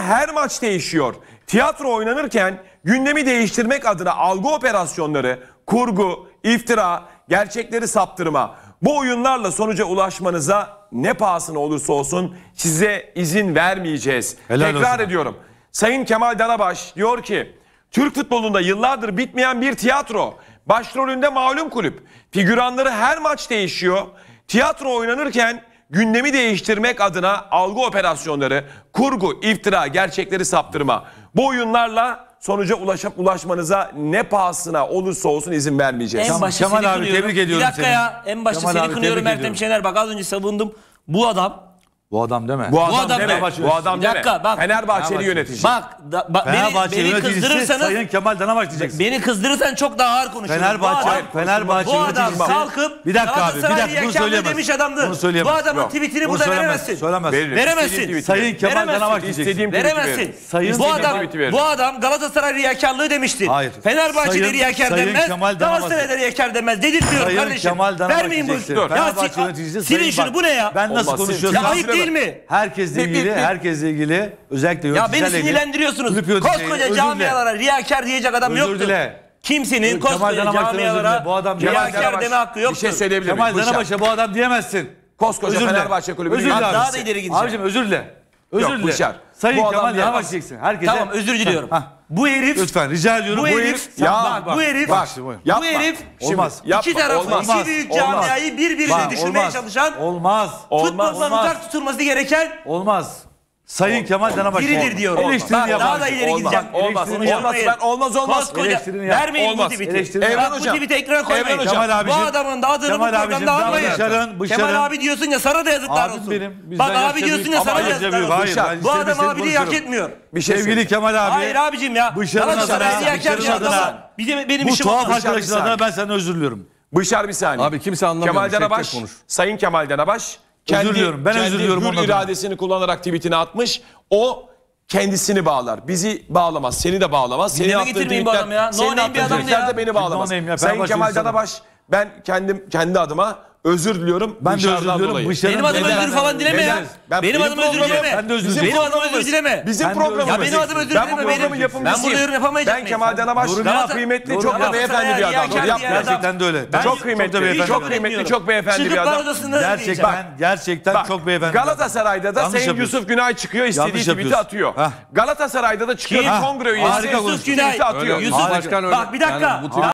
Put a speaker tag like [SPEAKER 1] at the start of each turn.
[SPEAKER 1] her maç değişiyor. Tiyatro oynanırken gündemi değiştirmek adına algı operasyonları, kurgu, iftira, gerçekleri saptırma. Bu oyunlarla sonuca ulaşmanıza ne pahasına olursa olsun size izin vermeyeceğiz. Tekrar ediyorum. Sayın Kemal Danabaş diyor ki Türk futbolunda yıllardır bitmeyen bir tiyatro. Başrolünde malum kulüp. Figüranları her maç değişiyor. Tiyatro oynanırken gündemi değiştirmek adına algı operasyonları, kurgu, iftira, gerçekleri saptırma. Bu oyunlarla sonuca ulaşmanıza ne pahasına olursa olsun izin vermeyeceğiz.
[SPEAKER 2] En başta
[SPEAKER 3] Kemal
[SPEAKER 2] seni
[SPEAKER 3] abi,
[SPEAKER 2] kınıyorum.
[SPEAKER 3] tebrik ediyorum
[SPEAKER 2] Bir dakika
[SPEAKER 3] seni.
[SPEAKER 2] ya. En başta
[SPEAKER 3] Kemal
[SPEAKER 2] seni
[SPEAKER 3] abi,
[SPEAKER 2] kınıyorum
[SPEAKER 3] tebrik
[SPEAKER 2] Ertem
[SPEAKER 3] ediyorum.
[SPEAKER 2] Şener. Bak az önce savundum. Bu adam.
[SPEAKER 3] Bu adam deme.
[SPEAKER 1] Bu adam
[SPEAKER 2] adam
[SPEAKER 1] deme.
[SPEAKER 2] deme.
[SPEAKER 1] Bu adam
[SPEAKER 2] Bir dakika,
[SPEAKER 1] deme.
[SPEAKER 2] bak.
[SPEAKER 1] Fenerbahçeli yönetici.
[SPEAKER 2] Bak
[SPEAKER 3] Fenerbahçe
[SPEAKER 2] beni
[SPEAKER 3] yöneticisi
[SPEAKER 2] kızdırırsanız
[SPEAKER 3] Sayın Kemal Danabaş diyeceksin.
[SPEAKER 2] beni kızdırırsan çok daha ağır konuşurum.
[SPEAKER 3] Fenerbahçe
[SPEAKER 2] bu adam
[SPEAKER 3] yöneticisi.
[SPEAKER 2] kalkıp
[SPEAKER 3] Bir dakika abi,
[SPEAKER 2] Galatasaray
[SPEAKER 3] bunu
[SPEAKER 2] Riyakarlığı
[SPEAKER 3] söyleyemez.
[SPEAKER 2] demiş adamdır.
[SPEAKER 3] Bunu söyleyemez.
[SPEAKER 2] Bu adamın
[SPEAKER 1] Yok.
[SPEAKER 2] tweetini
[SPEAKER 3] Bunu
[SPEAKER 2] burada
[SPEAKER 3] söylemez,
[SPEAKER 2] veremezsin.
[SPEAKER 3] söylemez.
[SPEAKER 1] Veririm.
[SPEAKER 2] Veremezsin.
[SPEAKER 1] İstediğim tweet'i
[SPEAKER 3] Sayın
[SPEAKER 1] veririm.
[SPEAKER 3] Kemal
[SPEAKER 2] Veremezsin.
[SPEAKER 3] Danabaş diyeceksin.
[SPEAKER 1] İstediğim tweet'i
[SPEAKER 2] Veremezsin.
[SPEAKER 1] veririm.
[SPEAKER 3] Sayın
[SPEAKER 2] Bu adam Galatasaray Riyakarlığı demiştir.
[SPEAKER 3] Hayır.
[SPEAKER 2] Fenerbahçe'de
[SPEAKER 3] Sayın-
[SPEAKER 2] Riyakar
[SPEAKER 3] Sayın
[SPEAKER 2] denmez.
[SPEAKER 3] Kemal Danabaş.
[SPEAKER 2] Galatasaray'da Riyakar denmez. Dedirtiyorum
[SPEAKER 3] Sayın
[SPEAKER 2] kardeşim.
[SPEAKER 3] Kemal Danabaş
[SPEAKER 2] Vermeyin bu.
[SPEAKER 3] diyeceksin.
[SPEAKER 2] Ya
[SPEAKER 3] Fenerbahçe yöneticisi
[SPEAKER 2] silin
[SPEAKER 3] Sayın
[SPEAKER 2] şunu.
[SPEAKER 3] bak,
[SPEAKER 2] Bu ne ya?
[SPEAKER 3] Ben nasıl
[SPEAKER 1] Olmaz.
[SPEAKER 3] konuşuyorsam
[SPEAKER 2] Ya ayıp değil mi?
[SPEAKER 3] herkesle ilgili özellikle
[SPEAKER 2] Ya beni
[SPEAKER 3] yöneticilerle ilgili.
[SPEAKER 2] sinirlendiriyorsunuz.
[SPEAKER 3] kulüp yöneticileri,
[SPEAKER 2] Koskoca
[SPEAKER 3] özür
[SPEAKER 2] camialara Riyakar diyecek adam
[SPEAKER 3] Özür
[SPEAKER 2] yoktur.
[SPEAKER 3] dile.
[SPEAKER 2] Kimsenin
[SPEAKER 3] Kemal
[SPEAKER 2] koskoca
[SPEAKER 3] Danabaş'tan özür
[SPEAKER 2] camialara
[SPEAKER 3] dile. Bu adam
[SPEAKER 2] Riyakar deme hakkı
[SPEAKER 1] Bir
[SPEAKER 2] yoktur.
[SPEAKER 1] şey söyleyebilir miyim?
[SPEAKER 3] Kemal
[SPEAKER 1] Buyur
[SPEAKER 3] Danabaş'a bu adam diyemezsin.
[SPEAKER 1] Koskoca
[SPEAKER 3] Özür dile.
[SPEAKER 1] Fenerbahçe kulübünün
[SPEAKER 3] Özür dile
[SPEAKER 1] yöneticisi.
[SPEAKER 2] Daha da ileri gideceğim.
[SPEAKER 3] Abicim özür dile. Özür
[SPEAKER 1] Yok,
[SPEAKER 3] dile.
[SPEAKER 1] Bışar.
[SPEAKER 3] Sayın
[SPEAKER 1] Bu adam
[SPEAKER 3] Kemal
[SPEAKER 1] diyemez.
[SPEAKER 3] Danabaş diyeceksin. Herkese.
[SPEAKER 2] Tamam özür diliyorum. Bu herif
[SPEAKER 3] Lütfen rica ediyorum.
[SPEAKER 2] Bu herif
[SPEAKER 1] Ya
[SPEAKER 2] bu herif
[SPEAKER 3] bak,
[SPEAKER 1] yapma.
[SPEAKER 2] bu herif
[SPEAKER 1] Şimdi
[SPEAKER 3] olmaz.
[SPEAKER 1] yapma,
[SPEAKER 2] iki tarafı
[SPEAKER 1] olmaz.
[SPEAKER 2] iki büyük camiayı birbirine düşürmeye çalışan
[SPEAKER 3] Olmaz.
[SPEAKER 2] futboldan
[SPEAKER 3] Olmaz.
[SPEAKER 2] uzak tutulması gereken
[SPEAKER 3] Olmaz. Sayın Kemal Danabaş.
[SPEAKER 2] biridir diyorum.
[SPEAKER 3] Eleştirini
[SPEAKER 2] Bak,
[SPEAKER 3] yapar.
[SPEAKER 2] daha da ileri gideceğim.
[SPEAKER 1] Olmaz.
[SPEAKER 3] Eleştirini
[SPEAKER 1] Olmaz.
[SPEAKER 2] yapmayın.
[SPEAKER 1] Olmaz.
[SPEAKER 2] Koskoca
[SPEAKER 3] Eleştirini yap.
[SPEAKER 2] vermeyin
[SPEAKER 1] Olmaz.
[SPEAKER 2] bu tweet'i.
[SPEAKER 3] Eleştirini
[SPEAKER 1] Evren
[SPEAKER 2] Bak bu
[SPEAKER 1] hocam.
[SPEAKER 2] tweet'i ekran koymayın.
[SPEAKER 1] Evren hocam.
[SPEAKER 3] Kemal
[SPEAKER 2] Bu
[SPEAKER 3] abicim.
[SPEAKER 2] adamın da adını bu
[SPEAKER 3] Kemal abicim.
[SPEAKER 2] programda almayın.
[SPEAKER 3] Bışar'ın.
[SPEAKER 2] Kemal abi diyorsun ya sana da yazıklar
[SPEAKER 3] Abim
[SPEAKER 2] olsun.
[SPEAKER 3] benim. Bizden
[SPEAKER 2] Bak abi
[SPEAKER 3] yaşça
[SPEAKER 2] diyorsun
[SPEAKER 3] büyük.
[SPEAKER 2] ya sana
[SPEAKER 3] Ama
[SPEAKER 2] da
[SPEAKER 3] yaşça
[SPEAKER 2] yazıklar
[SPEAKER 3] büyük.
[SPEAKER 2] olsun.
[SPEAKER 3] Hayır, ben
[SPEAKER 2] Bu
[SPEAKER 3] istediğim
[SPEAKER 2] adam
[SPEAKER 3] istediğim
[SPEAKER 2] abiliği hak
[SPEAKER 3] konuşurum.
[SPEAKER 2] etmiyor.
[SPEAKER 1] Bir şey
[SPEAKER 3] Sevgili
[SPEAKER 1] söyleyeyim.
[SPEAKER 3] Kemal abi.
[SPEAKER 2] Hayır abicim ya.
[SPEAKER 3] Bışar'ın
[SPEAKER 2] Galatasaray
[SPEAKER 3] adına,
[SPEAKER 2] Riyakar
[SPEAKER 3] Bışar'ın
[SPEAKER 2] adına.
[SPEAKER 3] adına.
[SPEAKER 2] Benim
[SPEAKER 3] Bu
[SPEAKER 2] işim
[SPEAKER 3] tuhaf
[SPEAKER 2] olmaz.
[SPEAKER 3] arkadaşın adına ben senden özür diliyorum.
[SPEAKER 1] Bışar bir saniye.
[SPEAKER 4] Abi kimse anlamıyor.
[SPEAKER 1] Kemal
[SPEAKER 4] Tek tek
[SPEAKER 1] Danabaş,
[SPEAKER 4] konuş.
[SPEAKER 1] Sayın Kemal Danabaş kendi,
[SPEAKER 3] diliyorum. Ben özür diliyorum onun
[SPEAKER 1] hür
[SPEAKER 3] adına.
[SPEAKER 1] iradesini kullanarak tweetini atmış. O kendisini bağlar. Bizi bağlamaz. Seni de bağlamaz. Senin
[SPEAKER 2] Gündeme
[SPEAKER 1] attığın
[SPEAKER 2] getirmeyin bu
[SPEAKER 1] tweetler-
[SPEAKER 2] adamı ya. No
[SPEAKER 1] senin
[SPEAKER 2] name
[SPEAKER 1] attığın
[SPEAKER 2] bir adam
[SPEAKER 1] tweetler
[SPEAKER 2] ya.
[SPEAKER 1] de beni bağlamaz.
[SPEAKER 3] No name ya,
[SPEAKER 1] Sayın
[SPEAKER 3] Fenerbahçe
[SPEAKER 1] Kemal
[SPEAKER 3] insanı.
[SPEAKER 1] Danabaş ben kendi adıma özür diliyorum.
[SPEAKER 3] Ben de özür
[SPEAKER 1] Bışar'dan
[SPEAKER 3] diliyorum.
[SPEAKER 1] dolayı.
[SPEAKER 3] Bışar'ın
[SPEAKER 2] Benim adıma
[SPEAKER 3] neden-
[SPEAKER 2] özür falan dileme ya.
[SPEAKER 1] Ben-
[SPEAKER 2] Benim adıma özür
[SPEAKER 1] programım-
[SPEAKER 2] dileme.
[SPEAKER 3] Ben de özür
[SPEAKER 1] Bizim
[SPEAKER 3] dilerim.
[SPEAKER 2] Benim adıma özür
[SPEAKER 1] programımız.
[SPEAKER 2] dileme.
[SPEAKER 1] Bizim
[SPEAKER 3] Ben de
[SPEAKER 1] programımız.
[SPEAKER 2] Ya benim adıma özür
[SPEAKER 1] Ben bu
[SPEAKER 2] dileme.
[SPEAKER 1] programın
[SPEAKER 2] Ben bu
[SPEAKER 1] yapımcısıyım.
[SPEAKER 2] yorum yapamayacak
[SPEAKER 1] Ben Kemal Danabaş
[SPEAKER 3] Yorum
[SPEAKER 1] çok
[SPEAKER 3] yap.
[SPEAKER 1] kıymetli,
[SPEAKER 3] Yorum
[SPEAKER 1] çok da
[SPEAKER 3] yap.
[SPEAKER 1] beyefendi bir adamdır.
[SPEAKER 2] Galatasaray
[SPEAKER 1] Yapma.
[SPEAKER 3] Gerçekten de öyle.
[SPEAKER 1] Çok kıymetli,
[SPEAKER 3] beyefendi
[SPEAKER 1] çok
[SPEAKER 3] bir adam.
[SPEAKER 1] kıymetli, çok beyefendi bir adam.
[SPEAKER 3] Gerçekten çok beyefendi.
[SPEAKER 1] Galatasaray'da da
[SPEAKER 3] Yanlış
[SPEAKER 1] Sayın
[SPEAKER 3] yapıyorsun.
[SPEAKER 1] Yusuf Günay çıkıyor, istediği
[SPEAKER 3] Yanlış
[SPEAKER 1] tweet'i
[SPEAKER 3] yapıyorsun.
[SPEAKER 1] atıyor.
[SPEAKER 3] Hah.
[SPEAKER 1] Galatasaray'da da çıkıyor,
[SPEAKER 2] Kim?
[SPEAKER 1] kongre üyesi
[SPEAKER 3] Harika
[SPEAKER 1] Yusuf
[SPEAKER 3] konuştun.
[SPEAKER 1] Günay atıyor.
[SPEAKER 4] Öyle,
[SPEAKER 2] Yusuf
[SPEAKER 4] Başkan öyle.
[SPEAKER 2] Bak bir dakika.
[SPEAKER 4] Yani bu